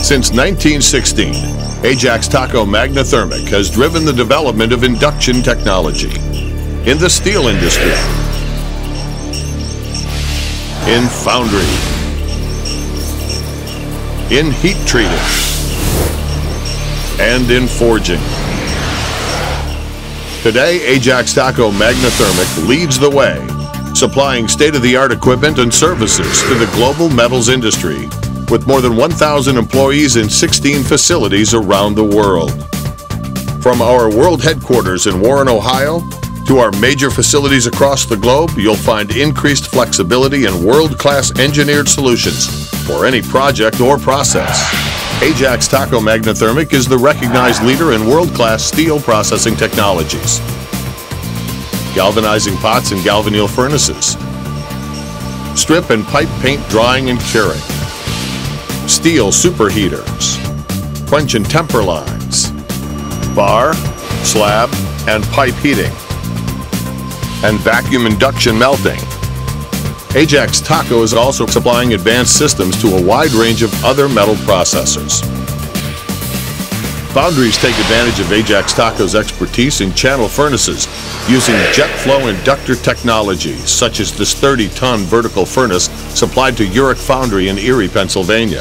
Since 1916, Ajax Taco Magnathermic has driven the development of induction technology in the steel industry, in foundry, in heat treating, and in forging. Today, Ajax Taco Magnathermic leads the way, supplying state-of-the-art equipment and services to the global metals industry, with more than 1,000 employees in 16 facilities around the world. From our world headquarters in Warren, Ohio, to our major facilities across the globe, you'll find increased flexibility and world-class engineered solutions for any project or process. Ajax Taco Magnathermic is the recognized leader in world-class steel processing technologies, galvanizing pots and galvanneal furnaces, strip and pipe paint drying and curing, steel superheaters, quench and temper lines, bar, slab, and pipe heating, and vacuum induction melting. Ajax Taco is also supplying advanced systems to a wide range of other metal processors. Foundries take advantage of Ajax Taco's expertise in channel furnaces using jet flow inductor technology, such as this 30-ton vertical furnace supplied to Urich Foundry in Erie, Pennsylvania.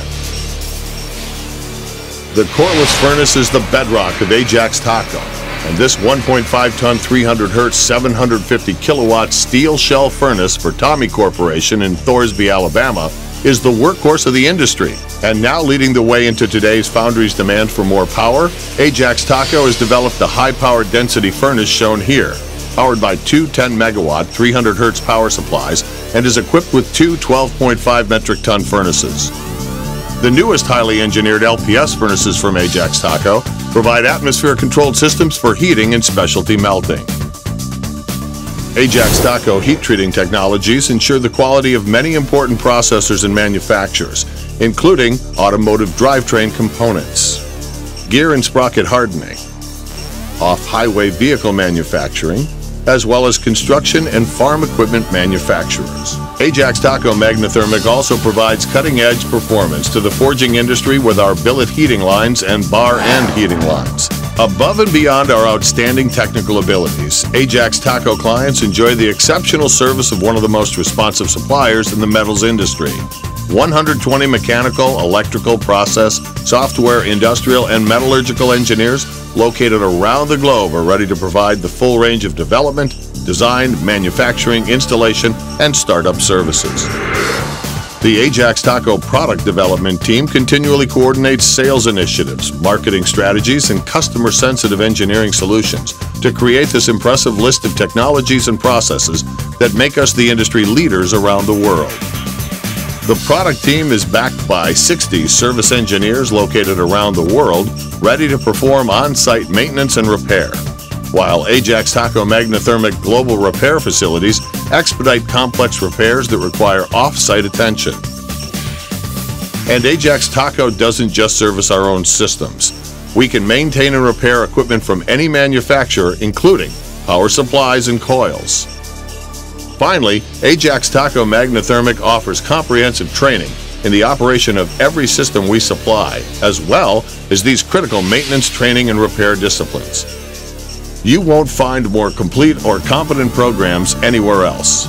The coreless furnace is the bedrock of Ajax Taco, and this 1.5-ton 300 hertz 750 kilowatt steel shell furnace for Tommy Corporation in Thorsby, Alabama is the workhorse of the industry. And now leading the way into today's foundry's demand for more power, Ajax Taco has developed the high-power density furnace shown here, powered by two 10-megawatt 300 hertz power supplies, and is equipped with two 12.5 metric ton furnaces. The newest highly engineered LPS furnaces from Ajax Taco provide atmosphere-controlled systems for heating and specialty melting. Ajax Taco heat treating technologies ensure the quality of many important processors and manufacturers, including automotive drivetrain components, gear and sprocket hardening, off-highway vehicle manufacturing, as well as construction and farm equipment manufacturers. Ajax Taco Magnathermic also provides cutting-edge performance to the forging industry with our billet heating lines and bar end heating lines. Above and beyond our outstanding technical abilities, Ajax Taco clients enjoy the exceptional service of one of the most responsive suppliers in the metals industry. 120 mechanical, electrical, process, software, industrial, and metallurgical engineers located around the globe are ready to provide the full range of development, design, manufacturing, installation, and startup services. The Ajax Taco product development team continually coordinates sales initiatives, marketing strategies, and customer-sensitive engineering solutions to create this impressive list of technologies and processes that make us the industry leaders around the world. The product team is backed by 60 service engineers located around the world, ready to perform on-site maintenance and repair, while Ajax Taco Magnathermic global repair facilities expedite complex repairs that require off-site attention. And Ajax Taco doesn't just service our own systems. We can maintain and repair equipment from any manufacturer, including power supplies and coils. Finally, Ajax Taco Magnathermic offers comprehensive training in the operation of every system we supply, as well as these critical maintenance, training, and repair disciplines. You won't find more complete or competent programs anywhere else.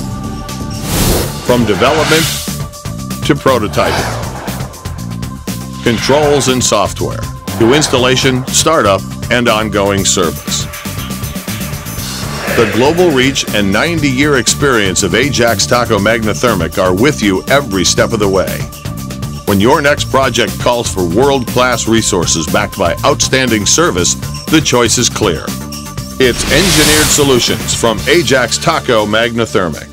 From development to prototyping, controls and software, to installation, startup, and ongoing service. The global reach and 90-year experience of Ajax Taco Magnathermic are with you every step of the way. When your next project calls for world-class resources backed by outstanding service, the choice is clear. It's engineered solutions from Ajax Taco Magnathermic.